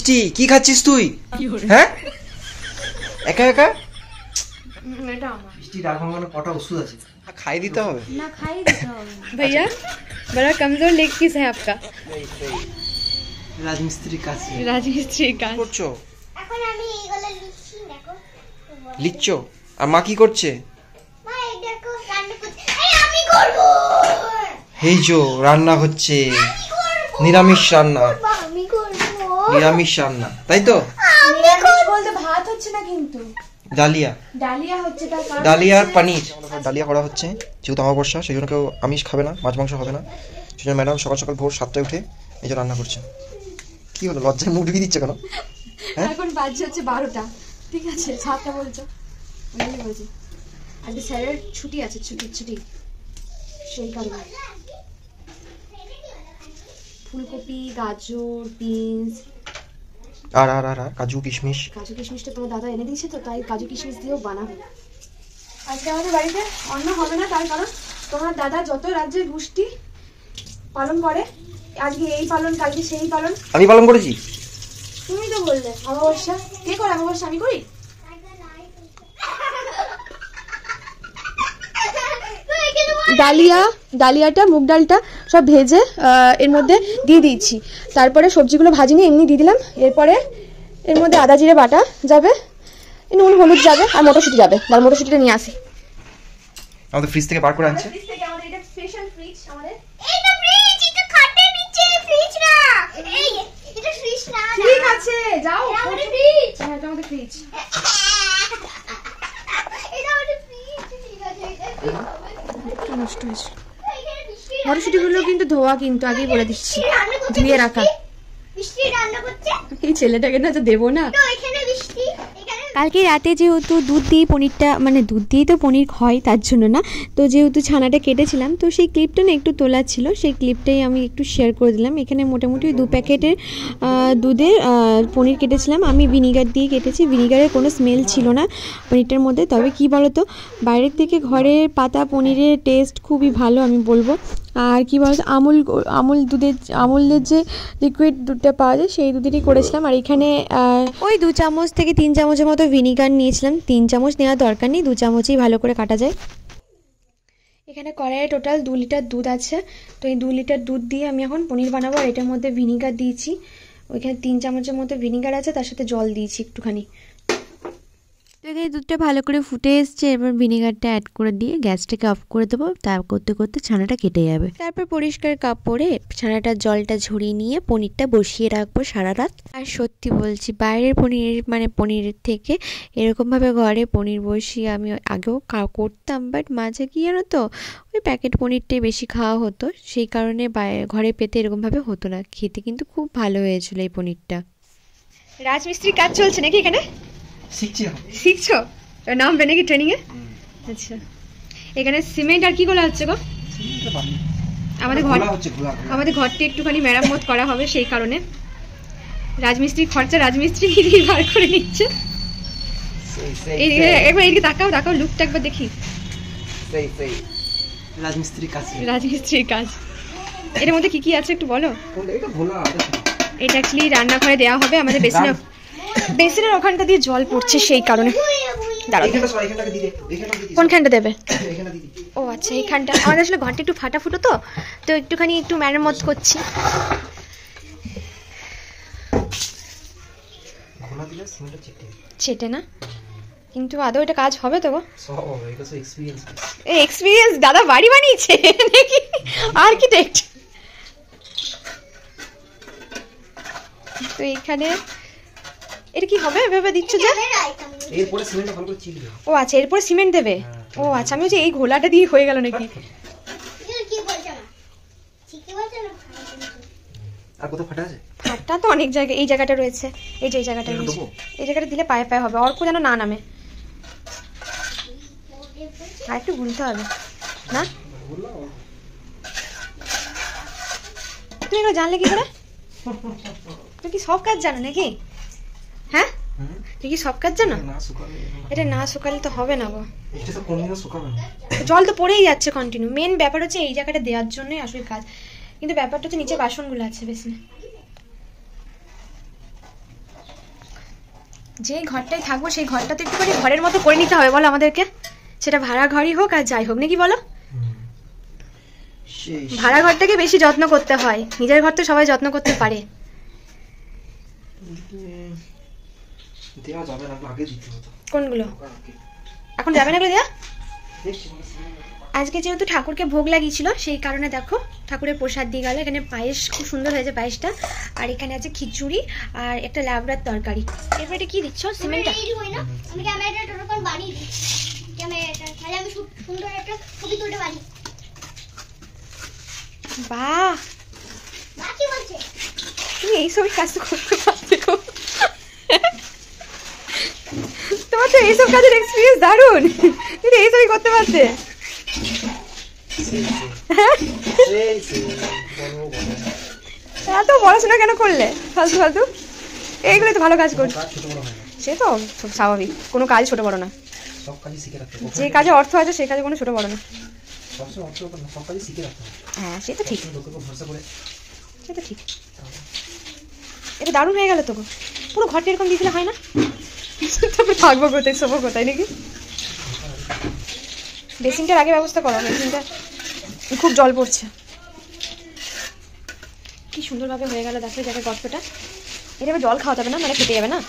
মিষ্টি কি খাচ্ছিস তুই? হ্যাঁ একা একা? এটা আমার মিষ্টি রাগ ভাঙানোর কটা ওষুধ আছে, খাই দিতে হবে না, খাই দিতে হবে। भैया बड़ा कमजोर लेग पीस है आपका। রাজমিস্ত্রি কাজ রাজমিস্ত্রি কাজ করছো? এখন আমি এগুলো লিখছি দেখো। লিখছ? আর মা কি করছে? মা এই দেখো রান্না করছে। এই আমি করব। এই যে রান্না হচ্ছে, নিরামিষ রান্না, আমি করব। নিরামিষ রান্না তাই তো? নিরামিষ বলতে ভাত হচ্ছে না কিন্তু, ডালিয়া, ডালিয়া হচ্ছে। তার কারণ ডালিয়া আর পনির। ডালিয়া করা হচ্ছে যেহেতু অমাবস্যা, সেই জন্য কেউ আমিষ খাবে না, মাছ মাংস হবে না, সেই জন্য ম্যাডাম সকাল সকাল ভোর 7টায় উঠে এই যে রান্না করছে। কি হলো, লজ্জায় মুখ ঢুকিয়ে দিচ্ছে কেন? এখন বাজে হচ্ছে 12টা, ঠিক আছে? 7টা বলছো, আমি বলছি আজকে স্যারের ছুটি আছে, ছুটি সেই কারণে। ফুলকপি, গাজর, বিনস আর আর আর আর কাজু কিশমিশ। কাজু কিশমিশটা তোমার দাদা এনে দিয়েছে, তো তাই কাজু কিশমিশ দিয়েও বানাবো। আজকে আমাদের বাড়িতে অন্ন হবে না, তার কারণ তোমার দাদা যত রাজ্যের গোষ্ঠী পালন করে, আজকে এই পালন, কালকে সেই পালন। আমি পালন করেছি? তুমি তো বললে অমাবস্যা। কে করে অমাবস্যা? আমি করি। ডালিয়াটা, মুগ ডালটা সব ভেজে এর মধ্যে দিয়ে দিয়েছি, তারপরে সবজিগুলো ভাজি নিয়ে এমনি দিয়ে দিলাম। এরপরে এর মধ্যে আদা জিরে বাটা যাবে, নুন হলুদ যাবে, আর মটরশুঁটি যাবে। আর মটরশুঁটিটা নিয়ে আসি আমাদের ফ্রিজ থেকে বার করে আনছে। এটা স্পেশাল ফ্রিজ আমাদের। এটা ফ্রিজ, এটা খাটের নিচে, ফ্রিজ না। এই এটা ফ্রিজ না। ঠিক আছে যাও, আমাদের ফ্রিজ। হ্যাঁ এটা আমাদের ফ্রিজ। এটা আমাদের ফ্রিজ, ঠিক আছে। একটু নষ্ট হয়েছে। মটরশুঁটিগুলো কিন্তু ধোয়া, কিন্তু আগেই বলে দিচ্ছি, ধুয়ে রাখা। বৃষ্টি রান্না করছে। এই ছেলেটাকে না তো দেবো না। তো এখানে বৃষ্টি, এখানে কালকে রাতে যেহেতু দুধ দিয়ে পনিরটা, মানে দুধ দিয়েই তো পনির হয় তার জন্য না, তো যেহেতু ছানাটা কেটেছিলাম, তো সেই ক্লিপটা না একটু তোলা ছিল, সেই ক্লিপটাই আমি একটু শেয়ার করে দিলাম। এখানে মোটামুটি 2 প্যাকেটের দুধের পনির কেটেছিলাম। আমি ভিনিগার দিয়ে কেটেছি, ভিনিগারের কোনো স্মেল ছিল না পনিরটার মধ্যে। তবে কি বলো তো, বাইরের থেকে ঘরের পাতা পনিরের টেস্ট খুবই ভালো আমি বলবো। আর কি বলতো, আমুলের যে লিকুইড দুধটা পাওয়া যায় সেই দুধেরই করেছিলাম। আর এখানে ওই 2 চামচ থেকে 3 চামচের মতো ভিনিগার নিয়েছিলাম। 3 চামচ নেওয়ার দরকার নেই, 2 চামচেই ভালো করে কাটা যায়। এখানে কড়াইয়ে টোটাল 2 লিটার দুধ আছে, তো এই 2 লিটার দুধ দিয়ে আমি এখন পনির বানাবো। আর এটার মধ্যে ভিনিগার দিয়েছি, ওইখানে 3 চামচের মতো ভিনিগার আছে, তার সাথে জল দিয়েছি একটুখানি। তো এখানে দুধটা ভালো করে ফুটে এসছে, এবার ভিনিগারটা অ্যাড করে দিয়ে গ্যাসটাকে অফ করে দেবো। তা করতে করতে ছানাটা কেটে যাবে। তারপর পরিষ্কার কাপড়ে ছানাটার জলটা ঝরিয়ে নিয়ে পনিরটা বসিয়ে রাখবো সারা রাত। আর সত্যি বলছি, বাইরের পনিরের থেকে এরকমভাবে ঘরে পনির বসিয়ে আমি আগেও করতাম, বাট মাঝে কি জানো তো, ওই প্যাকেট পনিরটাই বেশি খাওয়া হতো, সেই কারণে ঘরে পেতে এরকমভাবে হতো না। খেতে কিন্তু খুব ভালো হয়েছিল এই পনিরটা। রাজমিস্ত্রি কাজ চলছে নাকি এখানে? শিখছো? নামবে নাকি ট্রেনিং এ? আচ্ছা, এখানে সিমেন্ট আর কি গোলা হচ্ছে গো? আমাদের ঘরটি একটুখানি মেরামত করা হবে, সেই কারণে রাজমিস্ত্রির খরচা রাজমিস্ত্রি বার করে নিচ্ছে। একবার এদিকে তাকাও, লুকটা একবার দেখি। রাজমিস্ত্রির কাজ। এর মধ্যে কি কি আছে একটু বলো। এটা অ্যাকচুয়ালি রান্নাঘরে দেওয়া হবে, আমাদের বেসিনের ওখানটা দিয়ে জল পড়ছে, সেই কারণে। কোনখানটা দেবে? ও আচ্ছা, এইখানটা। আমাদের আসলে ঘরটা একটু ফাটাফুটো, তো একটুখানি একটু মেরামত করছি। চেটে না, কিন্তু আদৌ এটা কাজ হবে তো গো? এক্সপিরিয়েন্স দাদা বাড়ি বানিয়েছে নাকি আর্কিটেক্ট? তো এখানে এটা কি হবে এভাবে দিচ্ছ যে? এরপরে সিমেন্টটা ভালো করে চিলবে। ও আচ্ছা, এরপরে সিমেন্ট দেবে। ও আচ্ছা, আমি এই ঘোলাটা দিয়ে হয়ে গেল নাকি? কি বলছ না? ঠিকই বলছ না। আর কোথাও ফাটা আছে? ফাটা তো অনেক জায়গায়, এই জায়গাটা রয়েছে, এই যে এই জায়গাটা রয়েছে, এই জায়গাটা দিলে পায়ে পায়ে হবে, অর্ক যেন না নামে। আর একটু গুলতে হবে না? তুমি এগুলো জানলে কি করে? তুমি কি সব কাজ জানো নাকি? হ্যাঁ, তুই কি সব কাজ জানো? এটা না শুকালে তো হবে না গো, জল তো পড়েই যাচ্ছে কন্টিনিউ। মেন ব্যাপার হচ্ছে এই জায়গাটা দেওয়ার জন্যই আসলে কাজ, কিন্তু ব্যাপারটা হচ্ছে নিচে বাসনগুলো আছে বেশ না। যেই ঘরটায় থাকবো সেই ঘরটা তো একটুখানি ঘরের মতো করে নিতে হবে বলো আমাদেরকে, সেটা ভাড়া ঘরই হোক আর যাই হোক, নাকি বলো? ভাড়া ঘরটাকে বেশি যত্ন করতে হয়, নিজের ঘর তো সবাই যত্ন করতে পারে। দেওয়া যাবে না, আগে দিতে হতো। কোনগুলো এখন যাবে না এগুলো দেয়া? আজকে যেহেতু ঠাকুরকে ভোগ লাগিয়েছিল সেই কারণে দেখো ঠাকুরের প্রসাদ দিয়ে গেল। এখানে পায়েস খুব সুন্দর হয়েছে পায়েসটা, আর এখানে আছে খিচুড়ি আর একটা লাবড়ার তরকারি। এরপর এটা কি দিচ্ছ? সিমেন্টটা? আমি ক্যামেরাটা টোটাল বানিয়ে দিচ্ছি, ক্যামেরাটা তাহলে আমি সুন্দর একটা ছবি তুলতে পারি। বাহ, মা কি বলছে? তুমি এই সব কাজ করতে পারতে গো। তোমার তো এইসব কাজের এক্সপিরিয়েন্স দারুণ, তুমি এইসবই করতে পারতে। এত পড়াশোনা কেন করলে ফালতু ফালতু? এইগুলো তো ভালো কাজ করছো। সে তো স্বাভাবিক, কোনো কাজ ছোট বড় না, সব কাজই শিখে রাখতে হবে। যে কাজে অর্থ আছে সেই কাজে কোনো ছোট বড় না। সবসময় অর্থ না, সব কাজই শিখে রাখতে হবে। হ্যাঁ সে তো ঠিক, লোকের উপর ভরসা করে সে তো ঠিক। এটা দারুণ হয়ে গেল তো গো, পুরো ঘরটা এরকম দিয়েছিলে হয় না? তারপরে থাকবো কোথায়, শোবো কোথায় নাকি? বেসিনটার আগে ব্যবস্থা করো, বেসিনটা খুব জল পড়ছে। কি সুন্দরভাবে হয়ে গেল দেখো জায়গায় গর্তটা। এটা এবার জল খাওয়াতে হবে না, মানে ফেটে যাবে না?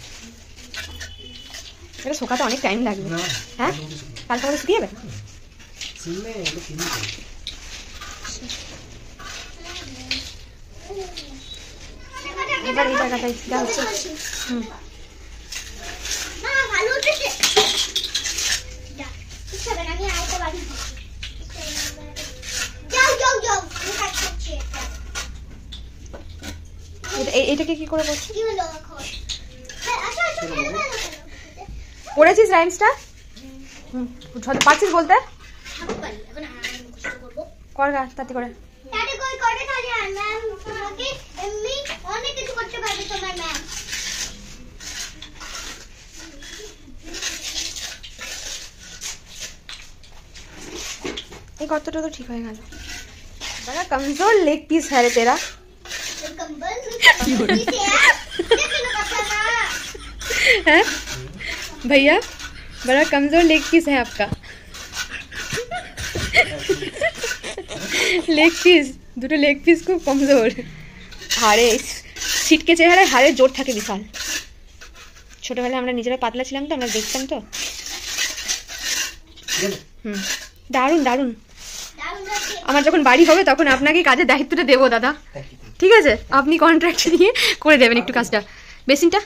এটা শোকাতে অনেক টাইম লাগবে। হ্যাঁ কালকে আমাদের শুকিয়ে যাবে। এবার এই জায়গাটাই যা হচ্ছে। মা ভালো উঠেছে। যা কিছু হবে না, আমি আরেকটা বাড়ি যাও যাও যাও, আমি কাজ করছি। এইটাকে কি করে করছো? কি হলো এখন? হ্যাঁ আসো আসো, খেলো না পড়েছিস রাইমসটা? পারছিস বলতে? আমি পারি, এখন আমি মুখস্থ করব। কর গা তাতে করে। তাহলে কই করে তাহলে আর ম্যাম তোমাকে এমনি অনেক কিছু করতে পারবে তোমার ম্যাম। এই গর্তটা তো ঠিক হয়ে গেল। बड़ा कमजोर लेग पीस है रे तेरा। कंबल इसे देखो ना पता ना है भैया, बड़ा कमजोर लेग पीस है आपका। लेग पीस, দুটো লেগ পিস খুব কমজোর। হাড়ে ছিটকে চেহারায় হাড়ের জোর থাকে বিশাল। ছোটবেলায় আমরা নিজেরা পাতলা ছিলাম তো, আমরা দেখতাম তো। দারুণ দারুণ। আমার যখন বাড়ি হবে তখন আপনাকে কাজের দায়িত্বটা দেবো দাদা, ঠিক আছে? আপনি কন্ট্রাক্ট নিয়ে করে দেবেন একটু কাজটা। বেসিনটা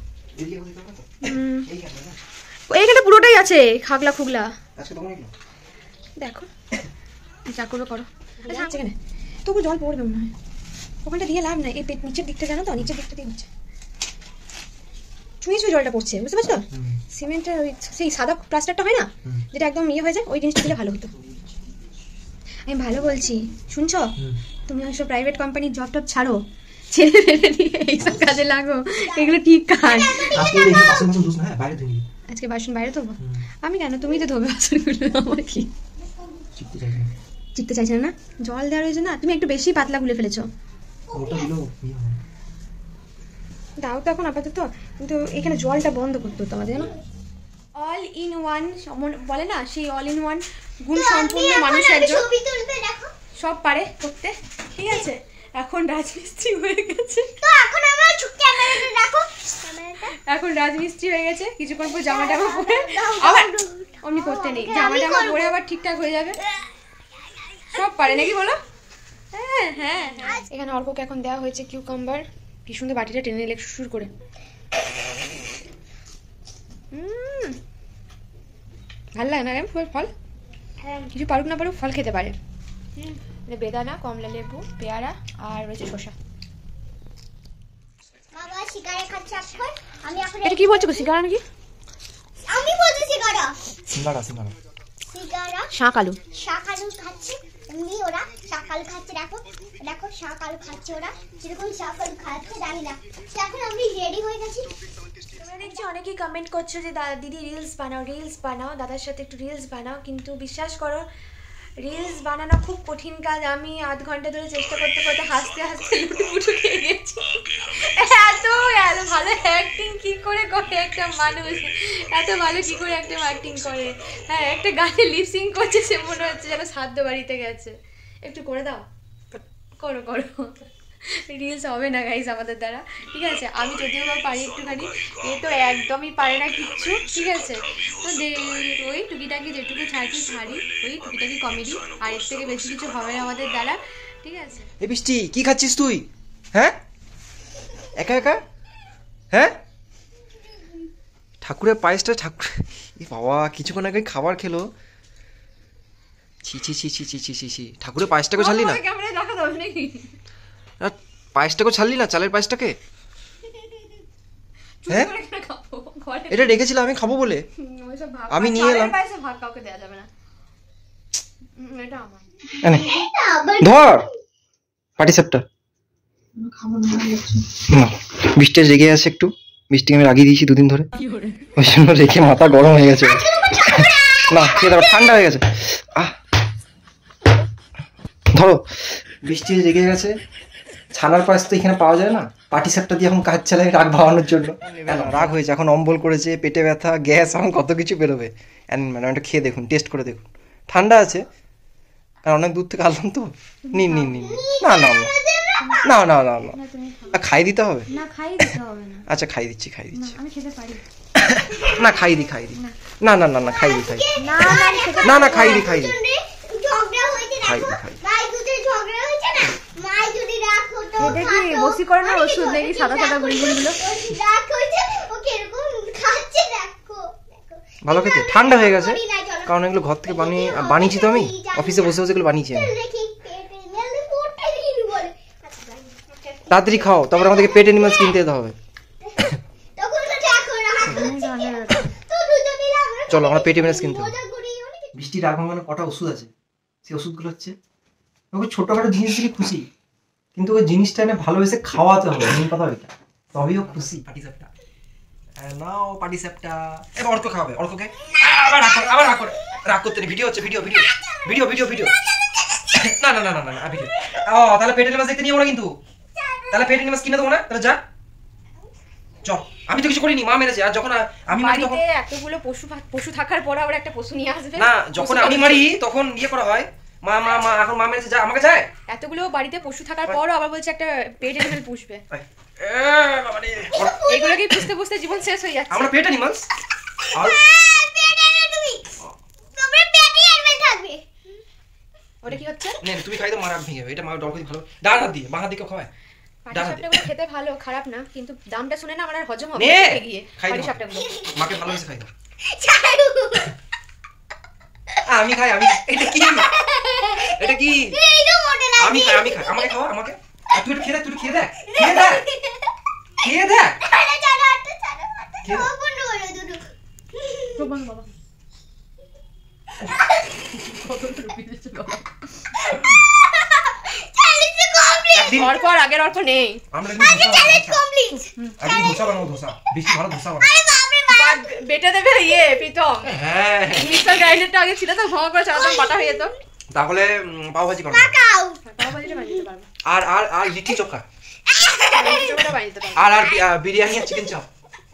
এইখানে পুরোটাই আছে খাগলা খুগলা। দেখো যা করো করো। আচ্ছা এখানে তবু জল পড়বে মনে হয়, ওখানটা দিয়ে লাভ নাই। এই পেট নিচের দিকটা জানো তো, নিচের দিকটা দিয়ে হচ্ছে ছুঁয়ে ছুঁয়ে জলটা পড়ছে, বুঝতে পারছো? সিমেন্টের ওই সেই সাদা প্লাস্টারটা হয় না, যেটা একদম ইয়ে হয়ে যায়, ওই জিনিসটা দিলে ভালো হতো। আমি ভালো বলছি, শুনছো? তুমি ওইসব প্রাইভেট কোম্পানির জব টব ছাড়ো, ছেড়ে ফেলে দিয়ে এইসব কাজে লাগো, এগুলো ঠিক কাজ। আজকে বাসন বাইরে ধোবো? আমি কেন, তুমি তো ধোবে বাসনগুলো, আমার কি? চিপতে চাইছে না, জল দেওয়ার হয়েছে না, তুমি একটু বেশি পাতলা গুলে ফেলেছো। দাও তো এখন আপাতত, কিন্তু এখানে জলটা বন্ধ করতে হতো আমাদের, জানো? অল ইন ওয়ান বলে না, সেই অল ইন ওয়ান গুণ সম্পূর্ণ মানুষ একজন, ছবি তুলবে দেখো, সব পারে করতে, ঠিক আছে? এখন রাজমিস্ত্রি হয়ে গেছে, তো এখন আমার ক্যামেরাটা রাখো, ক্যামেরাটা এখন রাজমিস্ত্রি হয়ে গেছে। কিছুক্ষণ পর জামা টামা পরে আবার অমনি করতে নেই, জামা টামা পরে আবার ঠিকঠাক হয়ে যাবে, সব পারে নাকি বলো? হ্যাঁ হ্যাঁ হ্যাঁ। এখানে অল্পকে এখন দেওয়া হয়েছে কিউকাম্বার, কি সুন্দর বাটিটা টেনে নিলে শুরু করে। ভালো লাগে না রে ফল? কিছু পারুক না পারুক ফল খেতে পারে। বেদানা, কমলা লেবু, পেয়ারা আর রয়েছে শসা। বাবা সিগারেট খাচ্ছে এখন, আমি এখন এটা কি বলছো? সিগারা নাকি? আমি বলছি সিগারা, সিঙ্গারা সিঙ্গারা সিগারা শাক আলু, শাক আলু খাচ্ছে, এমনি ওরা শাক আলু খাচ্ছে, দেখো দেখো শাক আলু খাচ্ছে ওরা, যেরকম শাক আলু খাচ্ছে জানি না। এখন আমি রেডি হয়ে গেছি। তোমরা দেখছি অনেকেই কমেন্ট করছো যে দিদি রিলস বানাও, রিলস বানাও, দাদার সাথে একটু রিলস বানাও, কিন্তু বিশ্বাস করো রিলস বানানো খুব কঠিন কাজ। আমি আধ ঘন্টা ধরে চেষ্টা করতে করতে হাসতে হাসতে লুটুপুটু খেয়ে গেছি, এত ভালো অ্যাক্টিং কি করে করে একটা মানুষ, এত ভালো কি করে একটা অ্যাক্টিং করে। হ্যাঁ, একটা গানে লিপসিং করছে, সে মনে হচ্ছে যেন সাধ্য বাড়িতে গেছে। একটু করে দাও, করো করো। রিলস হবে না গাইস আমাদের দ্বারা, ঠিক আছে। আমি যদিও বা পারি একটুখানি, এ তো একদমই পারে না কিচ্ছু, ঠিক আছে। তো ওই টুকিটাকি যেটুকু ছাড়ি ওই টুকিটাকি কমেডি, আর এর থেকে বেশি কিছু হবে না আমাদের দ্বারা, ঠিক আছে। এই বৃষ্টি, কি খাচ্ছিস তুই? হ্যাঁ, একা একা? হ্যাঁ, ঠাকুরের পায়েসটা ঠাকুর, এ বাবা কিছুক্ষণ আগে খাবার খেলো। ছি ছি ছি ছি ছি ছি ছি ছি, ঠাকুরের পায়েসটাকে ছাড়লি না? ক্যামেরায় দেখা যাবে নাকি? আর পায়েসটাকে ছাড়লি না, চালের পায়েসটাকে? হ্যাঁ, এটা রেখেছিলাম আমি খাবো বলে, আমি নিয়ে এলাম। ভাগ কাউকে দেওয়া যাবে না, এটা আমার। এনে ধর পাটিসাপটা। না, বৃষ্টি রেগে আছে একটু, বৃষ্টিকে আমি রাগিয়ে দিয়েছি 2 দিন ধরে, ওই জন্য রেখে মাথা গরম হয়ে গেছে। না খেয়ে দাও, ঠান্ডা হয়ে গেছে। ধরো, বৃষ্টি রেগে গেছে। ছানার পায়েস তো এখানে পাওয়া যায় না, পাটিসাপটা দিয়ে এখন কাজ চালাই রাগ ভাঙানোর জন্য। রাগ হয়েছে, এখন অম্বল করেছে, পেটে ব্যথা, গ্যাস, এখন কত কিছু বেরোবে। ম্যাডাম এটা খেয়ে দেখুন, টেস্ট করে দেখুন। ঠান্ডা আছে, কারণ অনেক দূর থেকে আসলাম তো। নিন নিন নিন। না না না না না না না, খাই দিতে হবে? না, খাই দিতে হবে না। আচ্ছা খাই দিচ্ছি, খাই দিচ্ছি। আমি খেতে পারি না, খাই দি। না না না না, খাই দি। না না, খাই দি। ঝগড়া হয়েছে, খাই দেখো দি, খাই দি। ভাই দুধের ঝগড়া হয়েছে না, মা যদি রাগ হতো এটা কি বসি করে না ওষুধ নাকি সাদা সাদা গুড়গুড়গুলো? রাগ হয়েছে, ও কিরকম খাচ্ছে দেখো। ভালো খেতে, ঠান্ডা হয়ে গেছে, কারণ এগুলো ঘর থেকে বানিয়েছি তো আমি, অফিসে বসে বসে এগুলো বানিয়েছি আমি। তাড়াতাড়ি খাও, তারপর আমাদেরকে পেট অ্যানিমালস কিনতে যেতে হবে। চলো, আমরা পেট অ্যানিমালস কিনতে হবে। বৃষ্টির রাগ ভাঙানোর কটা ওষুধ আছে, সেই ওষুধগুলো হচ্ছে, ওকে ছোটখাটো জিনিস দিলে খুশি, কিন্তু ওই জিনিসটা এনে ভালোবেসে খাওয়াতে হবে, মেন কথা ওইটা, তবেই ও খুশি। পাটিসাপটা নাও, পাটিসাপটা। এবার অর্ক খাওয়াবে, অর্ককে। আবার রাগ করতে নেই, ভিডিও হচ্ছে, ভিডিও। না না না না না, ভিডিও। তাহলে পেট অ্যানিমালস দেখতে নিয়ে ওরা, কিন্তু তাহলে পেট অ্যানিমালস কিনে দেবো না, তাহলে যা চল। আমি তো কিছু করিনি, মা মেরেছে। আর যখন আমি মারি তখন এতগুলো পশু থাকার পর আবার একটা পশু নিয়ে আসবে না, যখন আমি মারি তখন ইয়ে করা হয়, মা এখন মা মেরেছে, যা আমাকে যায়। এতগুলো বাড়িতে পশু থাকার পরও আবার বলছে একটা পেট অ্যানিমাল পুষবে। এগুলো কি পুষতে জীবন শেষ হয়ে যাচ্ছে। আমরা পেট অ্যানিমালস। ওটা কি হচ্ছে? তুমি খাই তো, মারা ভেঙে যাবে। এটা মা ডল ভালো, ডান হাত দিয়ে, বাঁ হাত দিয়ে খাওয়ায়। পাটিসাপটাগুলো খেতে ভালো, খারাপ না, কিন্তু দামটা শুনে না আমার আর হজম হবে না গিয়ে। খাই পাটিসাপটাগুলো মাকে ভালোবেসে খাই দাও। আমি খাই, এটা কি? আমি খাই, আমাকে খাওয়া, আমাকে। তুই একটু খেয়ে দেখ, খেয়ে দেখ। আগের অর্থ নেই। ধোসা বানাবো, বৃষ্টি ভালো ধোসা বানাবো। বেটে দেবে প্রীতম। হ্যাঁ, মিক্সার গ্রাইন্ডারটা আগে ছিল তো, ভাঙা করে চালাতাম, বাটা হয়ে যেত। তাহলে পাও ভাজি করো, পাও ভাজিটা বানিয়ে দিতে পারবো। আর লিট্টি চোখা, চোখাটা বানিয়ে দিতে পারবো। আর বিরিয়ানি আর চিকেন চাপ।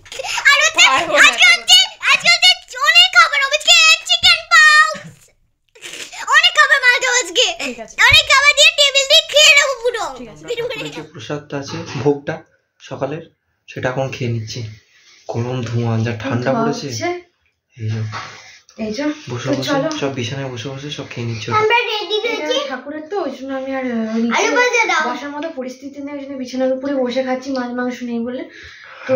প্রসাদটা আছে, ভোগটা সকালের, সেটা এখন খেয়ে নিচ্ছি। গরম ধোঁয়া, যা ঠান্ডা পড়েছে। বসে সব বিছানায় বসে সব খেয়ে নিচ্ছে। ঠাকুরের তো ওই জন্য আমি আর বসার মতো পরিস্থিতি নেই, ওই জন্য বিছানার উপরে বসে খাচ্ছি, মাছ মাংস নেই বলে। তো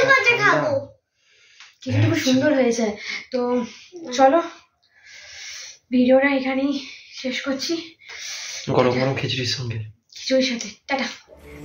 খিচুড়ি খুব সুন্দর হয়েছে। তো চলো, ভিডিওটা এখানেই শেষ করছি, গরম গরম খিচুড়ির সাথে। টাটা।